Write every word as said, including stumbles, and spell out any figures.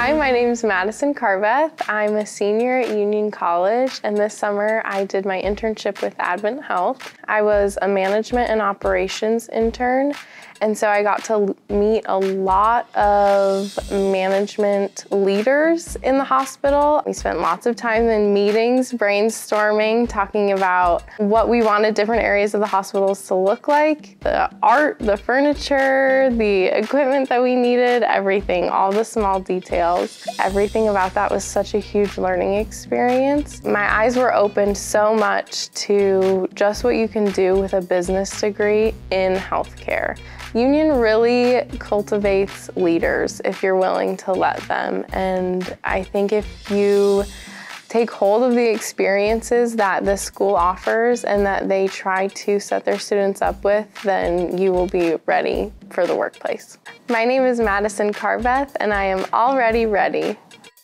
Hi, my name is Madison Carbeth. I'm a senior at Union College, and this summer I did my internship with Advent Health. I was a management and operations intern, and so I got to meet a lot of management leaders in the hospital. We spent lots of time in meetings, brainstorming, talking about what we wanted different areas of the hospitals to look like, the art, the furniture, the equipment that we needed, everything, all the small details. Everything about that was such a huge learning experience. My eyes were opened so much to just what you can do with a business degree in healthcare. Union really cultivates leaders if you're willing to let them. And I think if you take hold of the experiences that the school offers and that they try to set their students up with, then you will be ready for the workplace. My name is Madison Carbeth, and I am already ready.